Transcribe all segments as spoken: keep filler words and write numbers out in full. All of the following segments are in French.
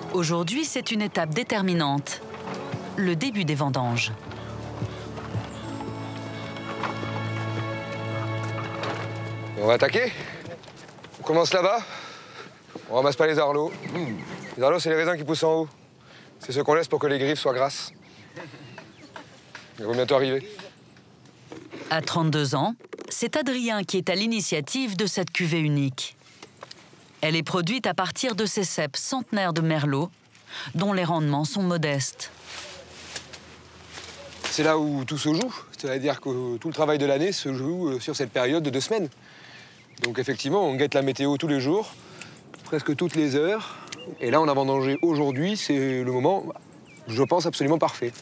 Aujourd'hui, c'est une étape déterminante, le début des vendanges. On va attaquer. On commence là-bas. On ramasse pas les arlots. Les arlots, c'est les raisins qui poussent en haut. C'est ceux qu'on laisse pour que les griffes soient grasses. Ils vont bientôt arriver. À trente-deux ans, c'est Adrien qui est à l'initiative de cette cuvée unique. Elle est produite à partir de ces cèpes centenaires de merlot, dont les rendements sont modestes. C'est là où tout se joue. C'est-à-dire que tout le travail de l'année se joue sur cette période de deux semaines. Donc effectivement, on guette la météo tous les jours, presque toutes les heures. Et là, on a vendangé aujourd'hui, c'est le moment, je pense, absolument parfait.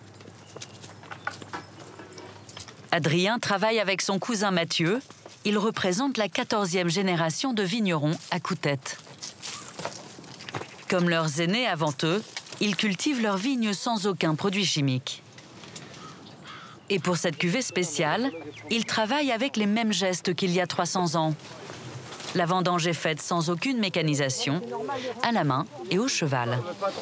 Adrien travaille avec son cousin Mathieu. Il représente la quatorzième génération de vignerons à Coutette. Comme leurs aînés avant eux, ils cultivent leurs vignes sans aucun produit chimique. Et pour cette cuvée spéciale, ils travaillent avec les mêmes gestes qu'il y a trois cents ans. La vendange est faite sans aucune mécanisation, à la main et au cheval.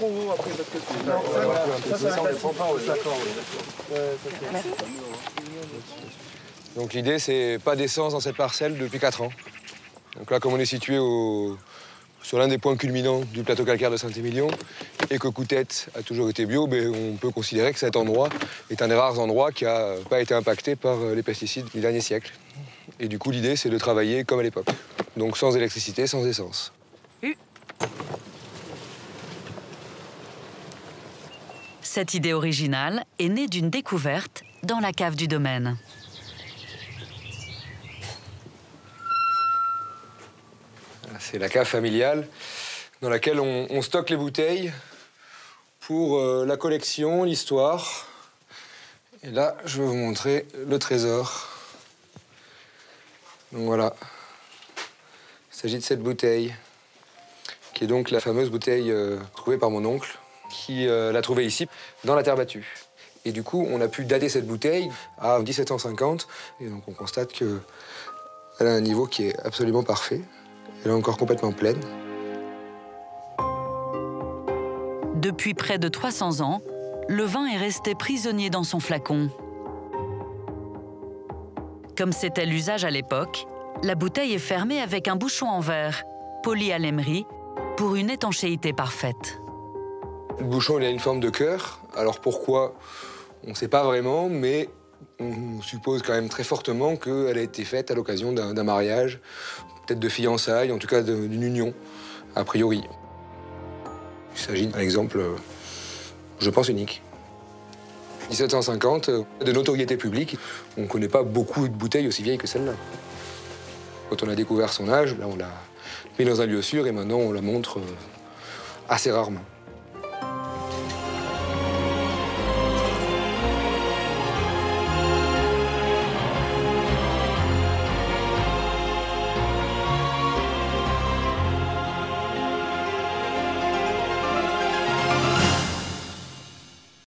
Donc l'idée, c'est pas d'essence dans cette parcelle depuis quatre ans. Donc là, comme on est situé au... sur l'un des points culminants du plateau calcaire de Saint-Émilion, et que Coutette a toujours été bio, ben, on peut considérer que cet endroit est un des rares endroits qui n'a pas été impacté par les pesticides du dernier siècle. Et du coup, l'idée, c'est de travailler comme à l'époque. Donc sans électricité, sans essence. Cette idée originale est née d'une découverte dans la cave du domaine. C'est la cave familiale dans laquelle on, on stocke les bouteilles pour euh, la collection, l'histoire. Et là, je vais vous montrer le trésor. Donc voilà. Il s'agit de cette bouteille, qui est donc la fameuse bouteille euh, trouvée par mon oncle, qui euh, l'a trouvée ici, dans la terre battue. Et du coup, on a pu dater cette bouteille à dix-sept cent cinquante. Et donc, on constate qu'elle a un niveau qui est absolument parfait. Elle est encore complètement pleine. Depuis près de trois cents ans, le vin est resté prisonnier dans son flacon. Comme c'était l'usage à l'époque, la bouteille est fermée avec un bouchon en verre, poli à l'émery, pour une étanchéité parfaite. Le bouchon, il a une forme de cœur. Alors pourquoi? On ne sait pas vraiment, mais on suppose quand même très fortement qu'elle a été faite à l'occasion d'un mariage, peut-être de fiançailles, en tout cas d'une union, a priori. Il s'agit d'un exemple, je pense, unique. dix-sept cent cinquante, de notoriété publique, on ne connaît pas beaucoup de bouteilles aussi vieilles que celle-là. Quand on a découvert son âge, là, on l'a mis dans un lieu sûr et maintenant on la montre assez rarement.